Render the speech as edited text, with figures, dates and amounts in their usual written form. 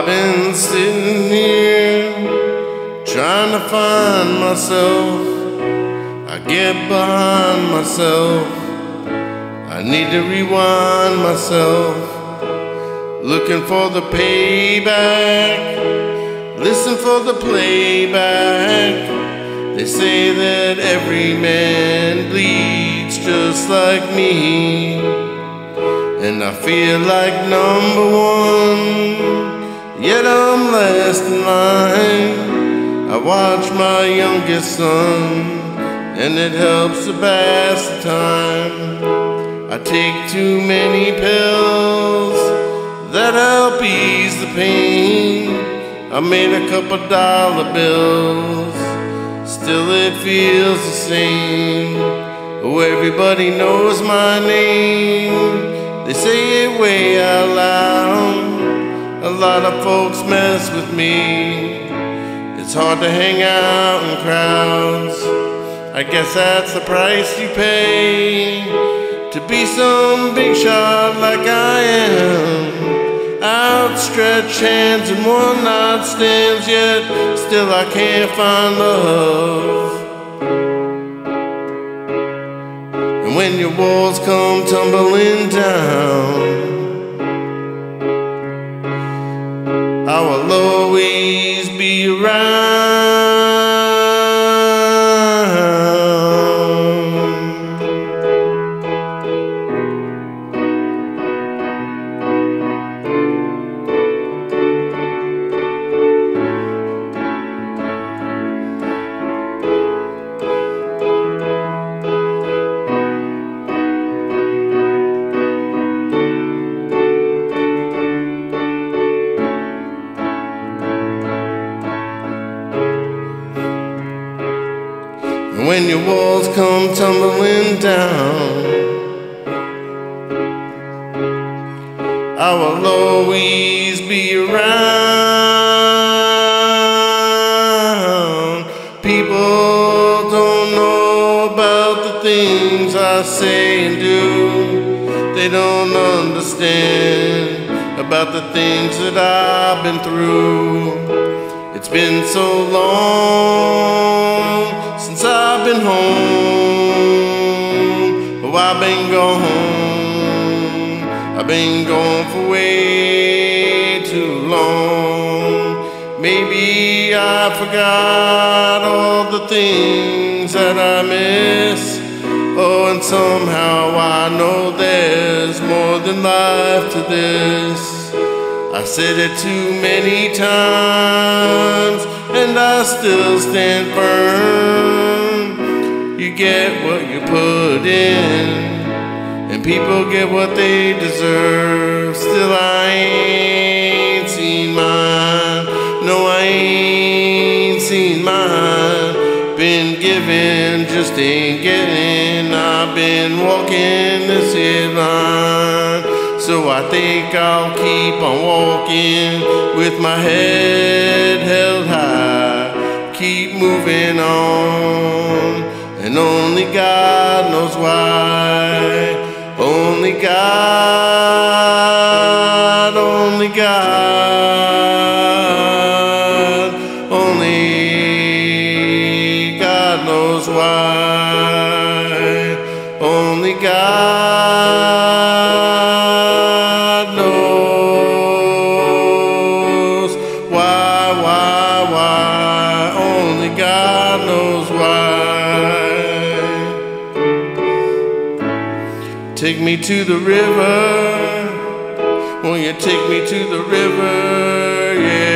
I've been sitting here trying to find myself. I get behind myself. I need to rewind myself. Looking for the payback, listen for the playback. They say that every man bleeds just like me, and I feel like number one, yet I'm last in line. I watch my youngest son, and it helps to pass the time. I take too many pills that help ease the pain. I made a couple dollar bills, still it feels the same. Oh, everybody knows my name. They say it way out loud. A lot of folks mess with me. It's hard to hang out in crowds. I guess that's the price you pay to be some big shot like I am. Outstretched hands and one night stands, yet still I can't find love. And when your walls come tumbling down, I will always be around. When your walls come tumbling down, I will always be around. People don't know about the things I say and do. They don't understand about the things that I've been through. It's been so long since I've been home. Oh, I've been gone. I've been gone for way too long. Maybe I forgot all the things that I miss. Oh, and somehow I know there's more than life to this. I said it too many times, and I still stand firm. You get what you put in, and people get what they deserve. Still I ain't seen mine. No, I ain't seen mine. Been given, just ain't getting. I've been walking this here line. So I think I'll keep on walking with my head held high. Keep moving on, and only God knows why. Only God, only God, only God knows why. Only God knows why. Only God knows why. Take me to the river. Won't you take me to the river? Yeah.